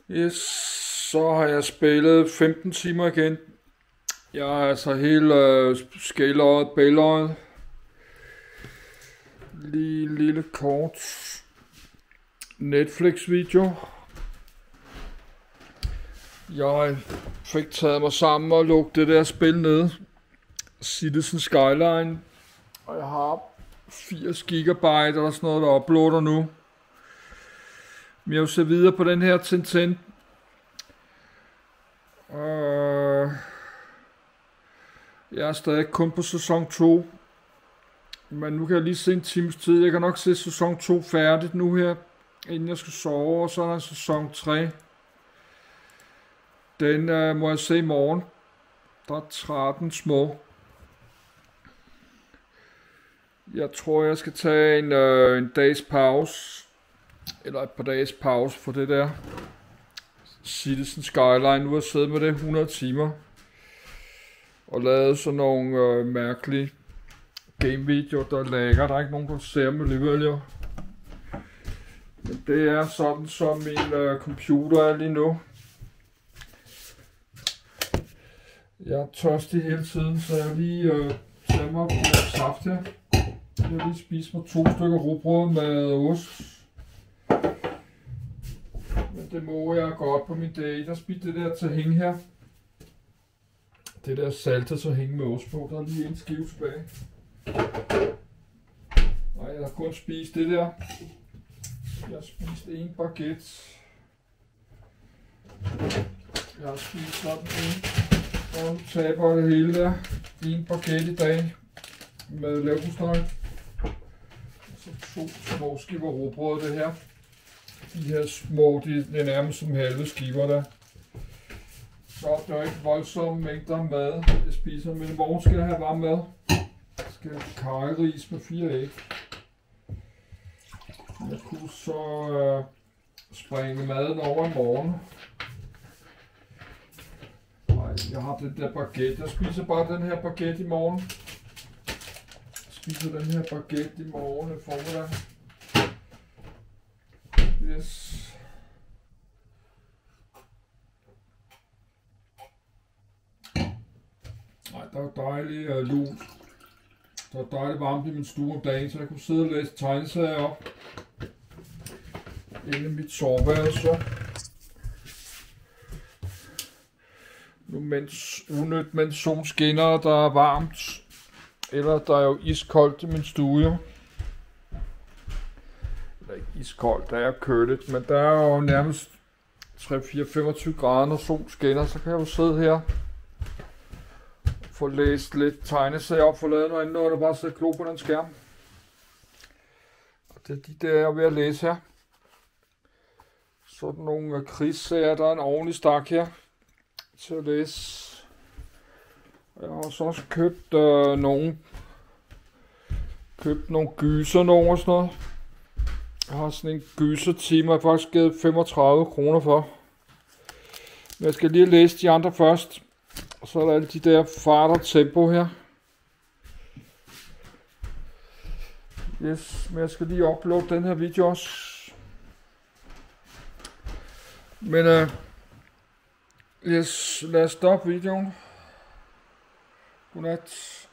Yes, så har jeg spillet 15 timer igen. Jeg har altså helt skæløjet, bæløjet. Lige en lille kort Netflix-video. Jeg fik taget mig sammen og lukket det der spil ned. Citizen Skyline. Og jeg har 80 gigabyte eller sådan noget, der uploader nu. Men jeg vil se videre på den her Tintin. Jeg er stadig kun på sæson 2. Men nu kan jeg lige se en times tid. Jeg kan nok se sæson 2 færdigt nu her, inden jeg skal sove. Og så er der sæson 3. Den må jeg se i morgen. Der er 13 små. Jeg tror, jeg skal tage en dags pause. Eller et par dages pause for det der Citizen Skyline. Nu har jeg siddet med det 100 timer. Og lavet sådan nogle mærkelige gamevideoer, der lægger. Der er ikke nogen, der ser dem alligevel, jo. Men det er sådan, som min computer er lige nu. Jeg er tørstig hele tiden, så jeg lige tager mig lidt saft her. Jeg har lige spist mig 2 stykker rugbrød med ost. Men det må jeg godt på min date. Jeg spiste det der tahini her. Det der salte tahini med ost på. Der er lige en skive tilbage. Nej, jeg har kun spist det der. Jeg har spist en baguette. Jeg har spist sådan en. Og nu taber jeg det hele der. En baguette i dag. Med leverpostej. Så 2 små skiver rugbrød det her. De her små, de er nærmest som halve skiver der. Så der er ikke voldsomme mængder mad, jeg spiser. Men i morgen skal jeg have varm mad. Jeg skal have karryris med 4 æg. Jeg kunne så springe maden over i morgen. Nej, jeg har den der baguette. Jeg spiser bare den her baguette i morgen. Jeg spiser den her baguette i morgen i formiddag. Yes. Nej, der var dejligt lunt. Der var dejligt varmt i min stue om dagen, så jeg kunne sidde og læse tegneserier op. Inde i mit soveværelse. Nu mens solen skinner, der er varmt. Eller der er jo iskoldt i min stue. Eller ikke iskoldt, der er køligt, men der er jo nærmest 3-4-25 grader, når solen skinner, så kan jeg jo sidde her. Få læst lidt tegneserier op, få lavet noget andet, og der bare sidde klo på den skærm. Og det er de der, jeg er ved at læse her. Sådan nogle krigsserier, der er en ordentlig stak her til at læse. Jeg har også købt nogle gyser nogle og sådan noget. Jeg har sådan en gyser-time, jeg har faktisk givet 35 kroner for. Men jeg skal lige læse de andre først. Og så er der alle de der fart og tempo her. Yes, men jeg skal lige uploade den her video også. Men yes, lad os stoppe videoen. Godnat.